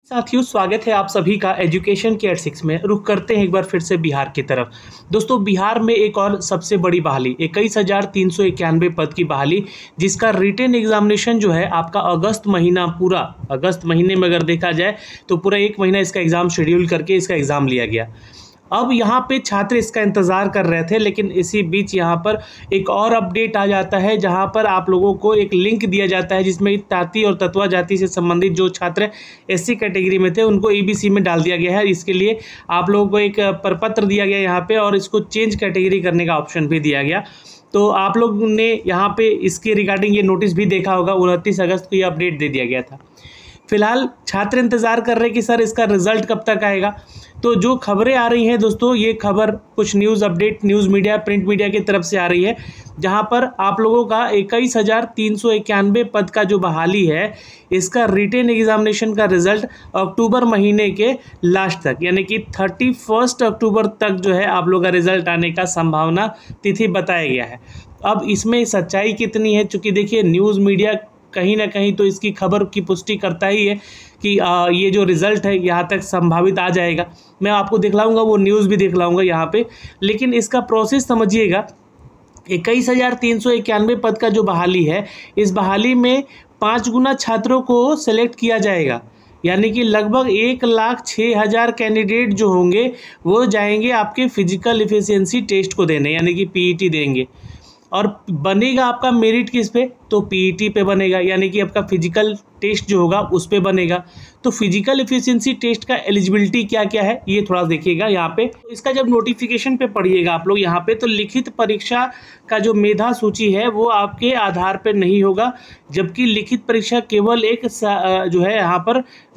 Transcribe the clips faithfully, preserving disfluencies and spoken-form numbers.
साथियों, स्वागत है आप सभी का एजुकेशन केयर सिक्स में। रुक करते हैं एक बार फिर से बिहार की तरफ। दोस्तों, बिहार में एक और सबसे बड़ी बहाली इक्कीस हजार तीन सौ इक्यानवे पद की बहाली, जिसका रिटेन एग्जामिनेशन जो है आपका अगस्त महीना, पूरा अगस्त महीने में अगर देखा जाए तो पूरा एक महीना इसका एग्ज़ाम शेड्यूल करके इसका एग्ज़ाम लिया गया। अब यहाँ पे छात्र इसका इंतज़ार कर रहे थे, लेकिन इसी बीच यहाँ पर एक और अपडेट आ जाता है, जहाँ पर आप लोगों को एक लिंक दिया जाता है जिसमें ताती और तत्वा जाति से संबंधित जो छात्र एससी कैटेगरी में थे उनको ईबीसी में डाल दिया गया है। इसके लिए आप लोगों को एक प्रपत्र दिया गया यहाँ पे, और इसको चेंज कैटेगरी करने का ऑप्शन भी दिया गया। तो आप लोग ने यहाँ पे इसके रिगार्डिंग ये नोटिस भी देखा होगा। उनतीस अगस्त को ये अपडेट दे दिया गया था। फिलहाल छात्र इंतज़ार कर रहे हैं कि सर इसका रिजल्ट कब तक आएगा। तो जो खबरें आ रही हैं दोस्तों, ये खबर कुछ news update news media print media की तरफ से आ रही है, जहां पर आप लोगों का इक्कीस हजार तीन सौ इक्यानवे पद का जो बहाली है, इसका रिटेन एग्जामिनेशन का रिजल्ट अक्टूबर महीने के लास्ट तक, यानी कि थर्टी फर्स्ट अक्टूबर तक जो है आप लोग का रिजल्ट आने का संभावना तिथि बताया गया है। अब इसमें सच्चाई कितनी है, चूँकि देखिए न्यूज़ मीडिया कहीं ना कहीं तो इसकी खबर की पुष्टि करता ही है कि आ, ये जो रिज़ल्ट है यहाँ तक संभावित आ जाएगा। मैं आपको दिखलाऊंगा, वो न्यूज़ भी दिखलाऊंगा यहाँ पे, लेकिन इसका प्रोसेस समझिएगा। इक्कीस हजार तीन सौ इक्यानवे पद का जो बहाली है, इस बहाली में पाँच गुना छात्रों को सेलेक्ट किया जाएगा, यानी कि लगभग एक लाख छः हज़ार कैंडिडेट जो होंगे वो जाएंगे आपके फिजिकल इफिशियंसी टेस्ट को देने, यानी कि पीईटी देंगे। और बनेगा आपका मेरिट किस पे, तो पीईटी पे बनेगा, यानी कि आपका फिजिकल टेस्ट जो होगा उस पे बनेगा। तो फिजिकल एफिशिएंसी टेस्ट का एलिजिबिलिटी क्या क्या है ये थोड़ा देखिएगा यहाँ पे। तो इसका जब नोटिफिकेशन पे पढ़िएगा आप लोग यहाँ पे, तो लिखित परीक्षा का जो मेधा सूची है वो आपके आधार पे नहीं होगा, जबकि लिखित परीक्षा केवल एक जो है यहाँ पर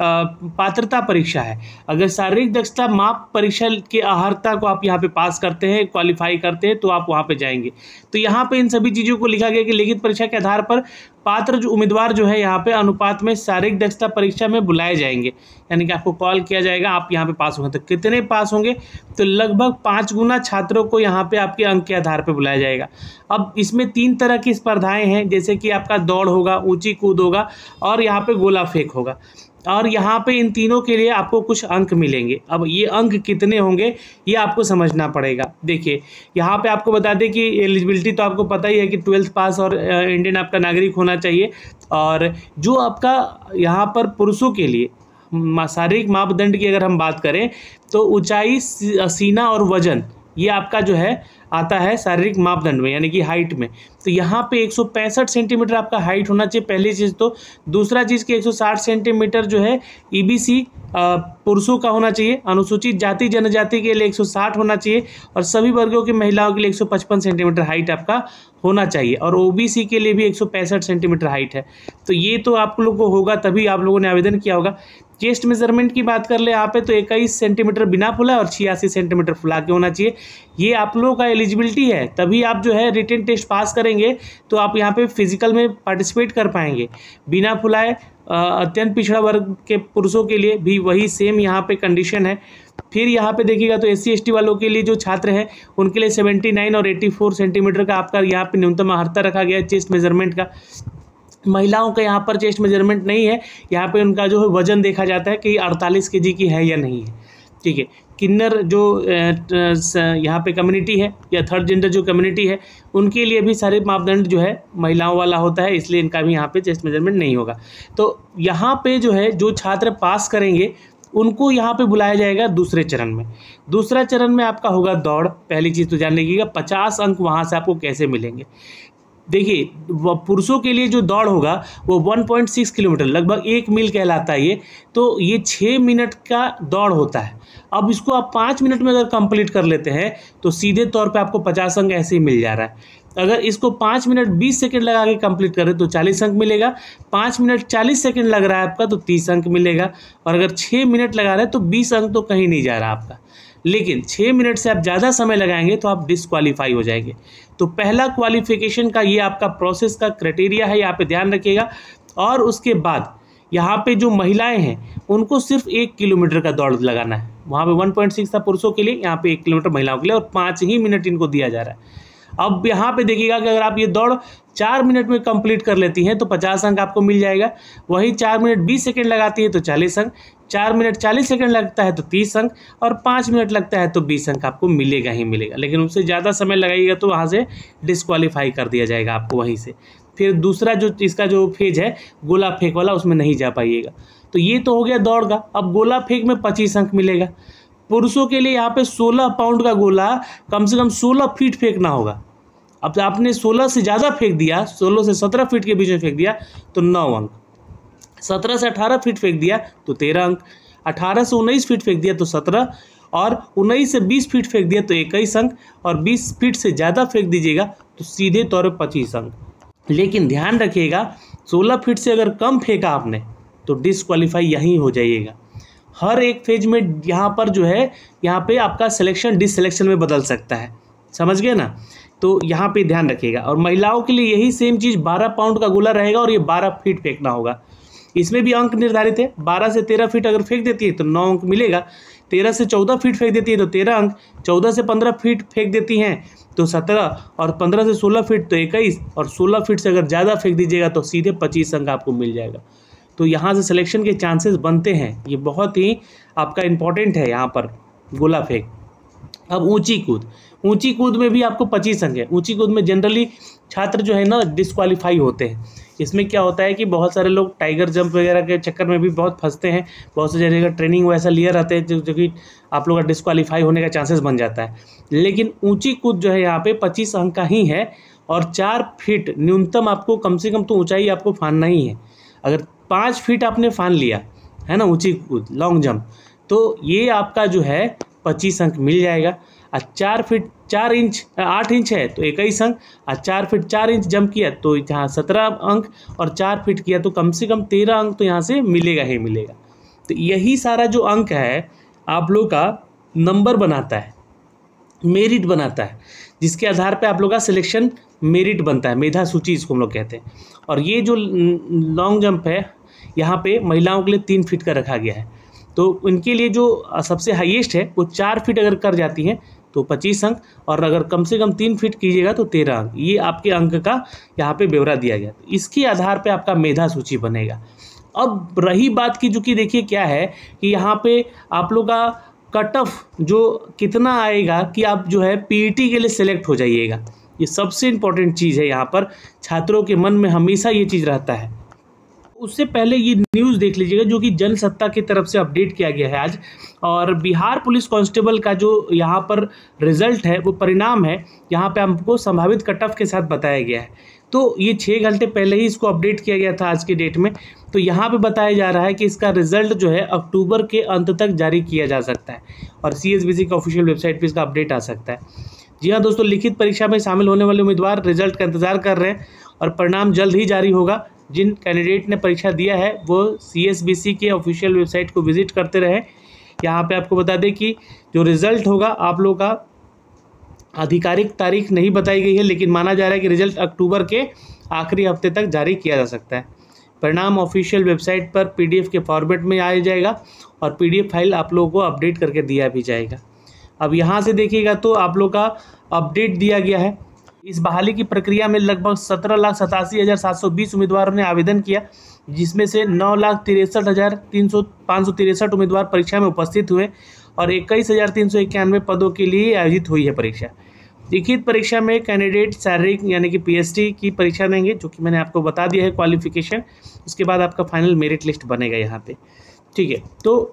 पात्रता परीक्षा है। अगर शारीरिक दक्षता माप परीक्षा की अर्हता को आप यहाँ पे पास करते हैं, क्वालिफाई करते हैं, तो आप वहाँ पे जाएंगे। तो यहाँ पे इन सभी चीज़ों को लिखा गया कि लिखित परीक्षा के आधार पर पात्र जो उम्मीदवार जो है यहाँ पे अनुपात में शारीरिक दक्षता परीक्षा में बुलाए जाएंगे, यानी कि आपको कॉल किया जाएगा, आप यहाँ पे पास होंगे। तो कितने पास होंगे, तो लगभग पाँच गुना छात्रों को यहाँ पे आपके अंक के आधार पे बुलाया जाएगा। अब इसमें तीन तरह की स्पर्धाएं हैं, जैसे कि आपका दौड़ होगा, ऊंची कूद होगा, और यहाँ पे गोला फेंक होगा। और यहाँ पे इन तीनों के लिए आपको कुछ अंक मिलेंगे। अब ये अंक कितने होंगे ये आपको समझना पड़ेगा। देखिए यहाँ पे आपको बता दें कि एलिजिबिलिटी तो आपको पता ही है कि ट्वेल्थ पास और इंडियन आपका नागरिक होना चाहिए। और जो आपका यहाँ पर पुरुषों के लिए शारीरिक मापदंड की अगर हम बात करें, तो ऊंचाई, सीना और वजन, ये आपका जो है आता है शारीरिक मापदंड में, यानी कि हाइट में। तो यहाँ पे एक सौ पैंसठ सेंटीमीटर आपका हाइट होना चाहिए, पहली चीज़। तो दूसरा चीज़ कि एक सौ साठ सेंटीमीटर जो है ईबीसी पुरुषों का होना चाहिए, अनुसूचित जाति जनजाति के लिए एक सौ साठ होना चाहिए, और सभी वर्गों की महिलाओं के लिए एक सौ पचपन सेंटीमीटर हाइट आपका होना चाहिए, और ओबीसी के लिए भी एक सौ पैंसठ सेंटीमीटर हाइट है। तो ये तो आप लोगों को होगा, तभी आप लोगों ने आवेदन किया होगा। चेस्ट मेजरमेंट की बात कर ले यहाँ पे, तो इक्कीस सेंटीमीटर बिना फुला और छियासी सेंटीमीटर फुला के होना चाहिए। ये आप लोगों का एलिजिबिलिटी है, तभी आप जो है रिटन टेस्ट पास करेंगे तो आप यहाँ पे फिजिकल में पार्टिसिपेट कर पाएंगे। बिना फुलाए अत्यंत पिछड़ा वर्ग के पुरुषों के लिए भी वही सेम यहाँ पे कंडीशन है। फिर यहाँ पे देखिएगा तो एस सी एस टी वालों के लिए जो छात्र हैं उनके लिए सेवेंटी नाइन और एट्टी फोर सेंटीमीटर का आपका यहाँ पे न्यूनतम अर्हता रखा गया है चेस्ट मेजरमेंट का। महिलाओं का यहाँ पर चेस्ट मेजरमेंट नहीं है, यहाँ पे उनका जो है वजन देखा जाता है कि अड़तालीस के जी की है या नहीं है। ठीक है, किन्नर जो यहाँ पे कम्युनिटी है या थर्ड जेंडर जो कम्युनिटी है, उनके लिए भी सारे मापदंड जो है महिलाओं वाला होता है, इसलिए इनका भी यहाँ पे चेस्ट मेजरमेंट नहीं होगा। तो यहाँ पे जो है जो छात्र पास करेंगे उनको यहाँ पे बुलाया जाएगा दूसरे चरण में। दूसरा चरण में आपका होगा दौड़। पहली चीज़ तो जान लीजिएगा पचास अंक वहाँ से आपको कैसे मिलेंगे। देखिए पुरुषों के लिए जो दौड़ होगा वो एक पॉइंट छह किलोमीटर, लगभग एक मील कहलाता है ये। तो ये छः मिनट का दौड़ होता है। अब इसको आप पाँच मिनट में अगर कंप्लीट कर लेते हैं तो सीधे तौर पे आपको पचास अंक ऐसे ही मिल जा रहा है। अगर इसको पाँच मिनट बीस सेकंड लगा के कंप्लीट करें तो चालीस अंक मिलेगा। पाँच मिनट चालीस सेकंड लग रहा है आपका तो तीस अंक मिलेगा। और अगर छः मिनट लगा रहे हैं तो बीस अंक तो कहीं नहीं जा रहा आपका। लेकिन छः मिनट से आप ज़्यादा समय लगाएंगे तो आप डिसक्वालीफाई हो जाएंगे। तो पहला क्वालिफिकेशन का ये आपका प्रोसेस का क्राइटेरिया है, यहाँ पे ध्यान रखिएगा। और उसके बाद यहाँ पे जो महिलाएं हैं उनको सिर्फ एक किलोमीटर का दौड़ लगाना है। वहाँ पे वन पॉइंट सिक्स था पुरुषों के लिए, यहाँ पे एक किलोमीटर महिलाओं के लिए, और पाँच ही मिनट इनको दिया जा रहा है। अब यहाँ पे देखिएगा कि अगर आप ये दौड़ चार मिनट में कंप्लीट कर लेती हैं तो पचास अंक आपको मिल जाएगा। वही चार मिनट बीस सेकंड लगाती है तो चालीस अंक, चार मिनट चालीस सेकंड लगता है तो तीस अंक, और पाँच मिनट लगता है तो बीस अंक आपको मिलेगा ही मिलेगा। लेकिन उससे ज़्यादा समय लगाइएगा तो वहाँ से डिस्क्वालीफाई कर दिया जाएगा आपको वहीं से। फिर दूसरा जो इसका जो फेज है गोला फेंक वाला, उसमें नहीं जा पाइएगा। तो ये तो हो गया दौड़ का। अब गोला फेंक में पच्चीस अंक मिलेगा। पुरुषों के लिए यहाँ पे सोलह पाउंड का गोला कम से कम सोलह फीट फेंकना होगा। अब आपने सोलह से ज़्यादा फेंक दिया, सोलह से सत्रह फीट के बीच में फेंक दिया तो नौ अंक, सत्रह से अठारह फीट फेंक दिया तो तेरह अंक, अठारह से उन्नीस फीट फेंक दिया तो सत्रह, और उन्नीस से बीस फीट फेंक दिया तो इक्कीस अंक, और बीस फीट से ज़्यादा फेंक दीजिएगा तो सीधे तौर पर पच्चीस अंक। लेकिन ध्यान रखिएगा, सोलह फीट से अगर कम फेंका आपने तो डिस्क्वालीफाई यहीं हो जाइएगा। हर एक फेज में यहाँ पर जो है यहाँ पे आपका सिलेक्शन डिससिलेक्शन में बदल सकता है, समझ गए ना। तो यहाँ पे ध्यान रखिएगा। और महिलाओं के लिए यही सेम चीज़, बारह पाउंड का गोला रहेगा और ये बारह फीट फेंकना होगा। इसमें भी अंक निर्धारित है। बारह से तेरह फीट अगर फेंक देती है तो नौ अंक मिलेगा, तेरह से चौदह फीट फेंक देती है तो तेरह अंक, चौदह से पंद्रह फीट फेंक देती हैं तो सत्रह, और पंद्रह से सोलह फीट तो इक्कीस, और सोलह फीट से अगर ज़्यादा फेंक दीजिएगा तो सीधे पच्चीस अंक आपको मिल जाएगा। तो यहाँ से सिलेक्शन के चांसेस बनते हैं। ये बहुत ही आपका इम्पॉर्टेंट है यहाँ पर गोला फेंक। अब ऊंची कूद, ऊंची कूद में भी आपको पच्चीस अंक है। ऊंची कूद में जनरली छात्र जो है ना डिस्क्वालीफाई होते हैं। इसमें क्या होता है कि बहुत सारे लोग टाइगर जंप वगैरह के चक्कर में भी बहुत फंसते हैं। बहुत से जगह ट्रेनिंग वैसा लिया रहते हैं जो कि आप लोग का डिस्क्वालीफाई होने का चांसेस बन जाता है। लेकिन ऊंची कूद जो है यहाँ पे पच्चीस अंक का ही है, और चार फीट न्यूनतम आपको कम से कम तो ऊंचाई आपको फानना ही है। अगर पाँच फीट आपने फान लिया है ना ऊंची कूद लॉन्ग जंप, तो ये आपका जो है पच्चीस अंक मिल जाएगा। और चार फीट चार इंच आठ इंच है तो इक्कीस अंक, और चार फीट चार इंच जंप किया तो यहाँ सत्रह अंक, और चार फीट किया तो कम से कम तेरह अंक तो यहाँ से मिलेगा ही मिलेगा। तो यही सारा जो अंक है आप लोग का नंबर बनाता है, मेरिट बनाता है, जिसके आधार पे आप लोग का सिलेक्शन मेरिट बनता है, मेधा सूची इसको हम लोग कहते हैं। और ये जो लॉन्ग जंप है यहाँ पे महिलाओं के लिए तीन फीट का रखा गया है। तो उनके लिए जो सबसे हाईएस्ट है वो चार फीट अगर कर जाती हैं तो पच्चीस अंक, और अगर कम से कम तीन फीट कीजिएगा तो तेरह अंक। ये आपके अंक का यहाँ पे ब्यौरा दिया गया। इसके आधार पे आपका मेधा सूची बनेगा। अब रही बात की, जो कि देखिए क्या है कि यहाँ पे आप लोग का कट ऑफ जो कितना आएगा कि आप जो है पीईटी के लिए सिलेक्ट हो जाइएगा। ये सबसे इम्पोर्टेंट चीज़ है। यहाँ पर छात्रों के मन में हमेशा ये चीज़ रहता है। उससे पहले ये न्यूज़ देख लीजिएगा जो कि जनसत्ता की तरफ से अपडेट किया गया है आज। और बिहार पुलिस कांस्टेबल का जो यहाँ पर रिजल्ट है, वो परिणाम है, यहाँ पे हमको संभावित कट ऑफ के साथ बताया गया है। तो ये छः घंटे पहले ही इसको अपडेट किया गया था आज के डेट में। तो यहाँ पे बताया जा रहा है कि इसका रिजल्ट जो है अक्टूबर के अंत तक जारी किया जा सकता है, और सी एस बी सी का ऑफिशियल वेबसाइट पर इसका अपडेट आ सकता है। जी हाँ दोस्तों, लिखित परीक्षा में शामिल होने वाले उम्मीदवार रिजल्ट का इंतजार कर रहे हैं और परिणाम जल्द ही जारी होगा। जिन कैंडिडेट ने परीक्षा दिया है वो सी एस बी सी के ऑफिशियल वेबसाइट को विजिट करते रहे। यहाँ पे आपको बता दें कि जो रिज़ल्ट होगा आप लोग का आधिकारिक तारीख नहीं बताई गई है, लेकिन माना जा रहा है कि रिजल्ट अक्टूबर के आखिरी हफ्ते तक जारी किया जा सकता है। परिणाम ऑफिशियल वेबसाइट पर पीडीएफ के फॉर्मेट में आ जाएगा, और पीडीएफ फाइल आप लोगों को अपडेट करके दिया भी जाएगा। अब यहाँ से देखिएगा तो आप लोग का अपडेट दिया गया है। इस बहाली की प्रक्रिया में लगभग सत्रह लाख सतासी हज़ार सात सौ बीस उम्मीदवारों ने आवेदन किया, जिसमें से नौ लाख तिरसठ हज़ार तीन सौ पाँच सौ तिरसठ उम्मीदवार परीक्षा में उपस्थित हुए, और इक्कीस हज़ार तीन सौ इक्यानवे पदों के लिए आयोजित हुई है परीक्षा। लिखित परीक्षा में कैंडिडेट शारीरिक यानी कि पीएचडी की परीक्षा देंगे, जो कि मैंने आपको बता दिया है क्वालिफिकेशन। उसके बाद आपका फाइनल मेरिट लिस्ट बनेगा यहाँ पे, ठीक है। तो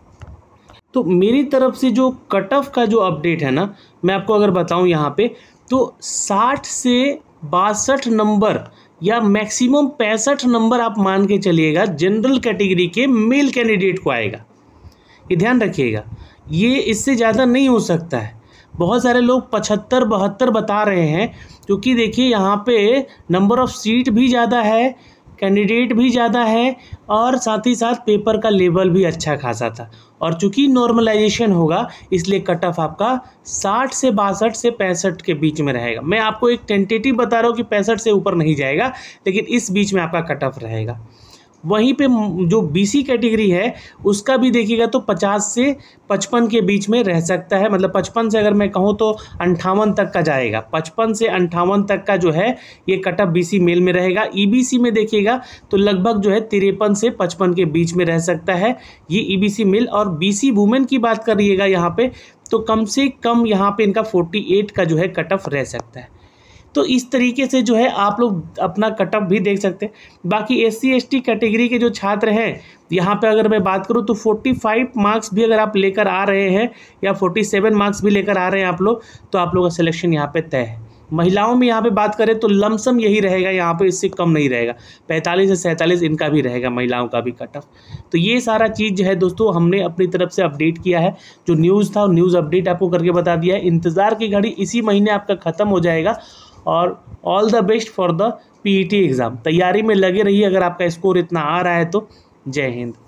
तो मेरी तरफ से जो कट ऑफ का जो अपडेट है ना, मैं आपको अगर बताऊं यहाँ पे, तो साठ से बासठ नंबर या मैक्सिमम पैंसठ नंबर आप मान के चलिएगा जनरल कैटेगरी के मेल कैंडिडेट को आएगा। ये ध्यान रखिएगा, ये इससे ज़्यादा नहीं हो सकता है। बहुत सारे लोग पचहत्तर बहत्तर बता रहे हैं, क्योंकि देखिए यहाँ पे नंबर ऑफ़ सीट भी ज़्यादा है, कैंडिडेट भी ज़्यादा है, और साथ ही साथ पेपर का लेवल भी अच्छा खासा था। और चूंकि नॉर्मलाइजेशन होगा इसलिए कट ऑफ आपका साठ से बासठ से पैंसठ के बीच में रहेगा। मैं आपको एक टेंटेटिव बता रहा हूँ कि पैंसठ से ऊपर नहीं जाएगा, लेकिन इस बीच में आपका कट ऑफ रहेगा। वहीं पे जो बीसी कैटेगरी है उसका भी देखिएगा तो पचास से पचपन के बीच में रह सकता है, मतलब पचपन से अगर मैं कहूँ तो अंठावन तक का जाएगा, पचपन से अंठावन तक का जो है ये कट ऑफ बीसी मेल में रहेगा। ईबीसी में देखिएगा तो लगभग जो है तिरपन से पचपन के बीच में रह सकता है ये ईबीसी मेल। और बीसी वुमेन की बात करिएगा यहाँ पे तो कम से कम यहाँ पे इनका अड़तालीस का जो है कट ऑफ रह सकता है। तो इस तरीके से जो है आप लोग अपना कट ऑफ भी देख सकते हैं। बाकी S C S T category के जो छात्र हैं यहाँ पे अगर मैं बात करूँ तो पैंतालीस मार्क्स भी अगर आप लेकर आ रहे हैं या सैंतालीस मार्क्स भी लेकर आ रहे हैं आप लोग तो आप लोगों का सिलेक्शन यहाँ पे तय है। महिलाओं में यहाँ पे बात करें तो लमसम यही रहेगा, यहाँ पे इससे कम नहीं रहेगा, पैंतालीस से सैंतालीस इनका भी रहेगा, महिलाओं का भी कट ऑफ। तो ये सारा चीज़ जो है दोस्तों हमने अपनी तरफ से अपडेट किया है, जो न्यूज़ था न्यूज़ अपडेट आपको करके बता दिया है। इंतज़ार की घड़ी इसी महीने आपका ख़त्म हो जाएगा और all the best for the PET exam. तैयारी में लगे रहिए, अगर आपका स्कोर इतना आ रहा है तो। जय हिंद।